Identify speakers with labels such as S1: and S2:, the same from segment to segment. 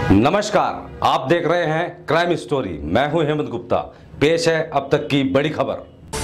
S1: नमस्कार, आप देख रहे हैं क्राइम स्टोरी। मैं हूं हेमंत गुप्ता। पेश है अब तक की बड़ी खबर।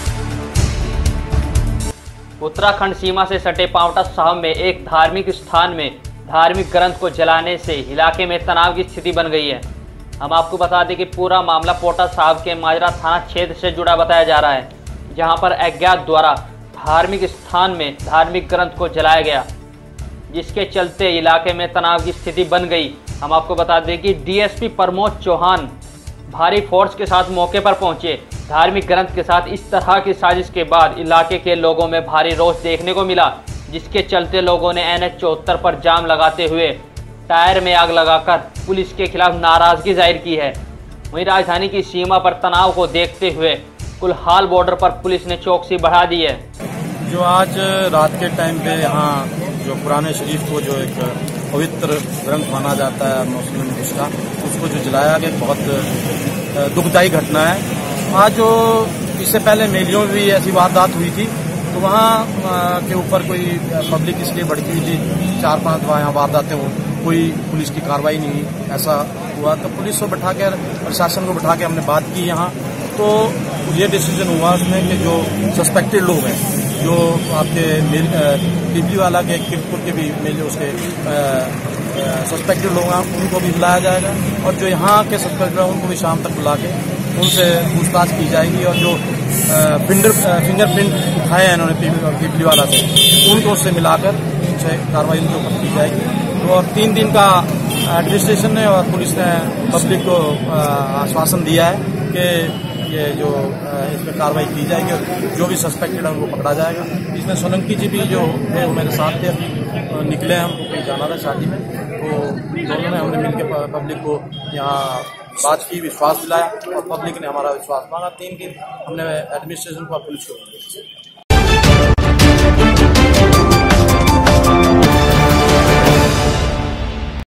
S2: उत्तराखंड सीमा से सटे पांवटा साहब में एक धार्मिक स्थान में धार्मिक ग्रंथ को जलाने से इलाके में तनाव की स्थिति बन गई है। हम आपको बता दें कि पूरा मामला पांवटा साहब के माजरा थाना क्षेत्र से जुड़ा बताया जा रहा है, जहां पर अज्ञात द्वारा धार्मिक स्थान में धार्मिक ग्रंथ को जलाया गया, जिसके चलते इलाके में तनाव की स्थिति बन गई। हम आपको बता दें कि डीएसपी प्रमोद चौहान भारी फोर्स के साथ मौके पर पहुंचे। धार्मिक ग्रंथ के साथ इस तरह की साजिश के बाद इलाके के लोगों में भारी रोष देखने को मिला, जिसके चलते लोगों ने NH 74 पर जाम लगाते हुए टायर में आग लगाकर पुलिस के खिलाफ नाराजगी जाहिर की है। वहीं राजधानी की सीमा पर तनाव को देखते हुए कुलहाल बॉर्डर पर पुलिस ने चौकसी बढ़ा दी है।
S3: जो आज रात के टाइम पे यहाँ जो कुरान शरीफ को जो एक पवित्र ग्रंथ माना जाता है मुस्लिम उसका, उसको जो जलाया गया, बहुत दुखदायी घटना है। आज जो इससे पहले मेलियों में भी ऐसी वारदात हुई थी, तो वहाँ के ऊपर कोई पब्लिक इसलिए भड़की हुई थी, 4-5 दफा यहाँ वारदातें हुई, कोई पुलिस की कार्रवाई नहीं हुई। ऐसा हुआ तो पुलिस को बैठा कर, प्रशासन को बैठा के हमने बात की यहाँ, तो ये डिसीजन हुआ उसमें कि जो सस्पेक्टेड लोग हैं, जो आपके टिबली वाला के किरपुर के भी मेल उसके सस्पेक्टेड लोग हैं, उनको भी बुलाया जाएगा, और जो यहाँ के सस्पेक्टेड हैं उनको भी शाम तक बुला के उनसे पूछताछ की जाएगी, और जो फिंगरप्रिंट उठाए हैं इन्होंने टिबली वाला से, उनको उससे मिलाकर उनसे कार्रवाई उनके ऊपर की जाएगी। तो और 3 दिन का एडमिनिस्ट्रेशन ने और पुलिस ने पब्लिक को आश्वासन दिया है कि ये जो इसमें कार्रवाई की जाएगी और जो भी सस्पेक्टेड है उनको पकड़ा जाएगा। इसमें सोलंकी जी भी जो है वो मेरे साथ थे, अभी निकले हैं, हमको कहीं जाना था शादी में, तो दोनों ने हमने मिलकर पब्लिक को यहाँ बात की, विश्वास दिलाया, और पब्लिक ने हमारा विश्वास मांगा। 3 दिन हमने एडमिनिस्ट्रेशन को, पुलिस को